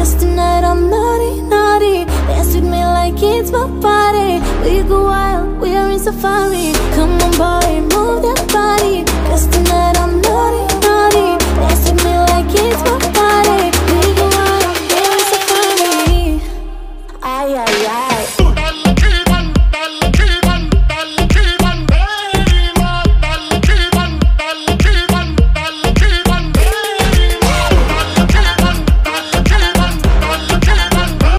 Cause tonight I'm naughty, naughty. Dance with me like it's my party. We go wild, we are in safari. Come on boy, move that body. Cause tonight